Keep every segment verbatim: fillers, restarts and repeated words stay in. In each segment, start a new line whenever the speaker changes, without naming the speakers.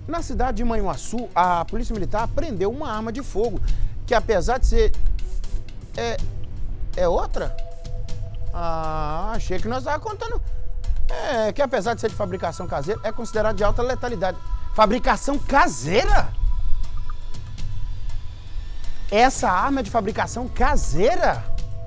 Na cidade de Manhuaçu, a Polícia Militar apreendeu uma arma de fogo, que apesar de ser... É, é outra? Ah, achei que nós estávamos contando... É, que apesar de ser de fabricação caseira, é considerado de alta letalidade. Fabricação caseira? Essa arma é de fabricação caseira?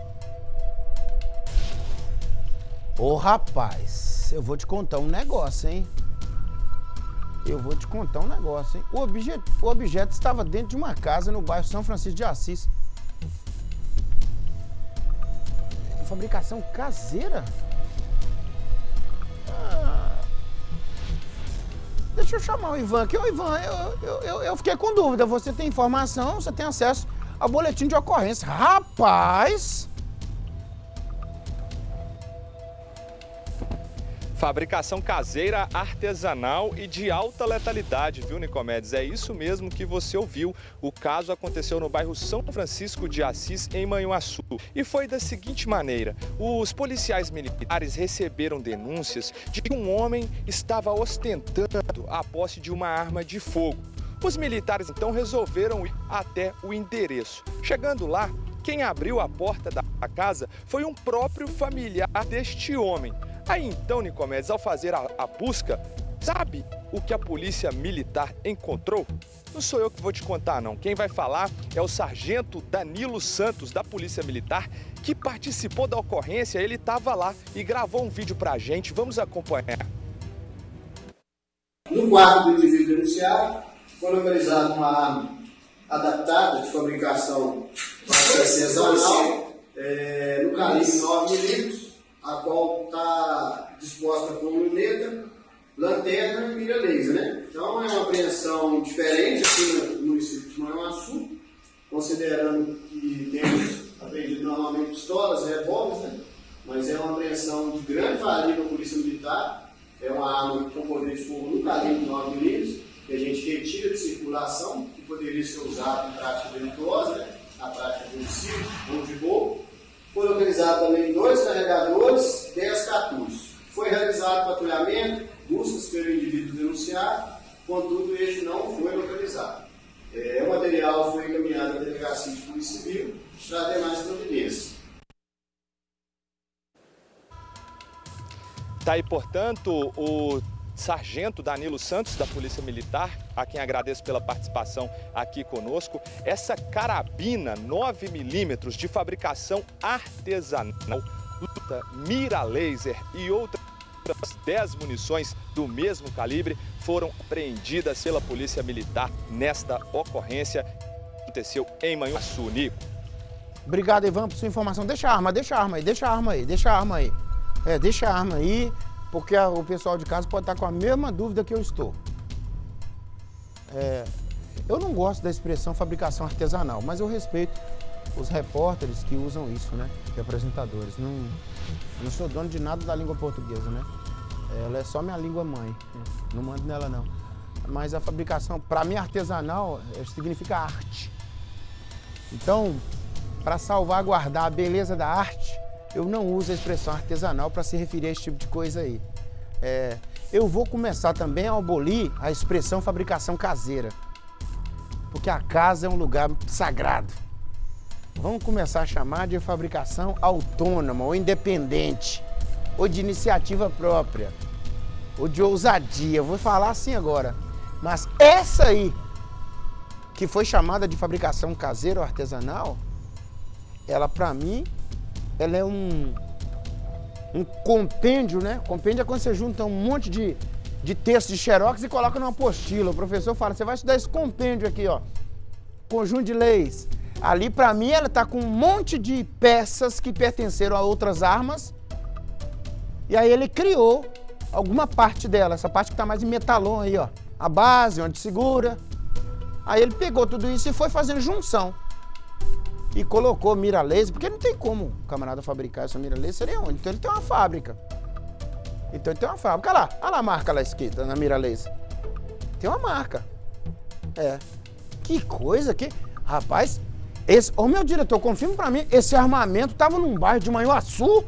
Ô, rapaz, eu vou te contar um negócio, hein? Eu vou te contar um negócio, hein? O objeto, o objeto estava dentro de uma casa no bairro São Francisco de Assis. Fabricação caseira? Ah, deixa eu chamar o Ivan aqui. Ô, Ivan, eu, eu, eu, eu fiquei com dúvida. Você tem informação, você tem acesso ao boletim de ocorrência. Rapaz!
Fabricação caseira, artesanal e de alta letalidade, viu, Nicomedes? É isso mesmo que você ouviu. O caso aconteceu no bairro São Francisco de Assis, em Manhuaçu. E foi da seguinte maneira: os policiais militares receberam denúncias de que um homem estava ostentando a posse de uma arma de fogo. Os militares então resolveram ir até o endereço. Chegando lá, quem abriu a porta da casa foi um próprio familiar deste homem. Aí então, Nicomedes, ao fazer a, a busca, sabe o que a polícia militar encontrou? Não sou eu que vou te contar, não. Quem vai falar é o sargento Danilo Santos, da Polícia Militar, que participou da ocorrência. Ele estava lá e gravou um vídeo pra gente. Vamos acompanhar.
No quarto do indivíduo denunciado, foi localizada uma arma adaptada de fabricação artesanal, é, no calibre nove milímetros, a qual está disposta com luneta, lanterna e mira laser, né? Então é uma apreensão diferente aqui no município de Manhuaçu, considerando que temos apreendido normalmente pistolas, revólveres, né? Mas é uma apreensão de grande valia da Polícia Militar, é uma arma com poder de fogo no calibre nove milímetros, que a gente retira de circulação, que poderia ser usado em prática delituosa, né? Na prática de homicídio ou de roubo. Foi localizado também dois carregadores, dez cartuchos. Foi realizado patrulhamento, buscas pelo indivíduo denunciado, contudo, este não foi localizado. É, o material foi encaminhado à Delegacia de Polícia Civil para demais providências.
Tá aí, portanto, o sargento Danilo Santos, da Polícia Militar, a quem agradeço pela participação aqui conosco. Essa carabina nove milímetros de fabricação artesanal, mira laser e outras dez munições do mesmo calibre foram apreendidas pela Polícia Militar nesta ocorrência que aconteceu em Manhuaçu, Nico.
Obrigado, Ivan, por sua informação. Deixa a arma, deixa a arma aí, deixa a arma aí, deixa a arma aí. É, deixa a arma aí. Porque a, o pessoal de casa pode estar com a mesma dúvida que eu estou. É, eu não gosto da expressão fabricação artesanal, mas eu respeito os repórteres que usam isso, né? E apresentadores. Não, eu não sou dono de nada da língua portuguesa, né? Ela é só minha língua mãe. Né? Não mando nela, não. Mas a fabricação, para mim, artesanal significa arte. Então, para salvaguardar a beleza da arte, eu não uso a expressão artesanal para se referir a esse tipo de coisa aí. É, eu vou começar também a abolir a expressão fabricação caseira, porque a casa é um lugar sagrado. Vamos começar a chamar de fabricação autônoma, ou independente, ou de iniciativa própria, ou de ousadia. Eu vou falar assim agora. Mas essa aí, que foi chamada de fabricação caseira ou artesanal, ela, para mim, ela é um, um compêndio, né? Compêndio é quando você junta um monte de, de texto de xerox e coloca numa apostila. O professor fala, você vai estudar esse compêndio aqui, ó. Conjunto de leis. Ali, pra mim, ela tá com um monte de peças que pertenceram a outras armas. E aí ele criou alguma parte dela, essa parte que tá mais em metalon aí, ó. A base, onde segura. Aí ele pegou tudo isso e foi fazendo junção. E colocou mira laser, porque não tem como o camarada fabricar essa mira laser, seria onde? Então ele tem uma fábrica. Então ele tem uma fábrica. Olha lá, olha lá a marca lá escrita na mira laser. Tem uma marca. É. Que coisa que... Rapaz, esse... Ô meu diretor, confirma pra mim, esse armamento tava num bairro de Manhuaçu?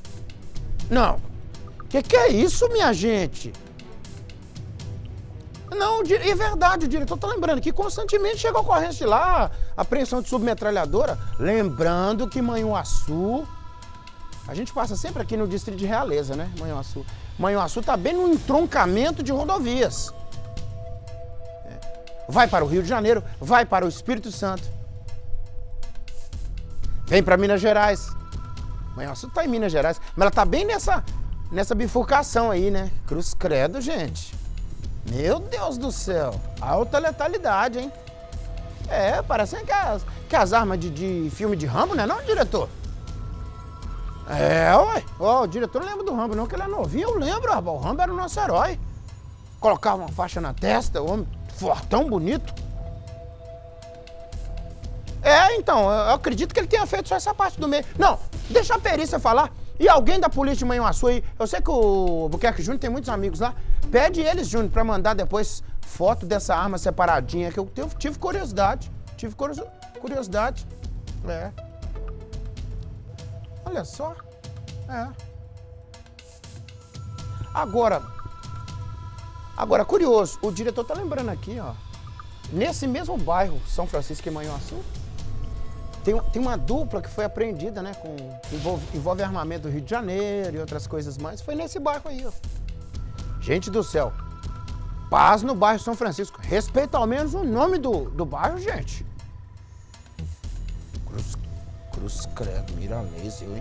Não. Que que é isso, minha gente? Não, é verdade, o diretor tá lembrando que constantemente chega ocorrência lá, apreensão de submetralhadora. Lembrando que Manhuaçu, a gente passa sempre aqui no distrito de Realeza, né, Manhuaçu. Manhuaçu tá bem no entroncamento de rodovias. É. Vai para o Rio de Janeiro, vai para o Espírito Santo. Vem para Minas Gerais. Manhuaçu tá em Minas Gerais, mas ela tá bem nessa, nessa bifurcação aí, né? Cruz credo, gente. Meu Deus do céu, alta letalidade, hein? É, parece que as, que as armas de, de filme de Rambo, né não, diretor? É, ué. Ó, o diretor não lembra do Rambo não, que ele é novinho, eu lembro, rapaz. O Rambo era o nosso herói. Colocava uma faixa na testa, homem fortão, bonito. É, então, eu acredito que ele tenha feito só essa parte do meio. Não, deixa a perícia falar. E alguém da polícia de Manhuaçu aí, eu sei que o Buquerque Júnior tem muitos amigos lá, pede eles, Júnior, pra mandar depois foto dessa arma separadinha, que eu tive curiosidade, tive curiosidade, é. Olha só, é. Agora, agora, curioso, o diretor tá lembrando aqui, ó, nesse mesmo bairro, São Francisco e Manhuaçu, Tem, tem uma dupla que foi apreendida, né, com envolve, envolve armamento do Rio de Janeiro e outras coisas mais. Foi nesse bairro aí, ó. Gente do céu, paz no bairro São Francisco. Respeita ao menos o nome do, do bairro, gente. Cruz, Cruz credo, Milanês, eu, hein?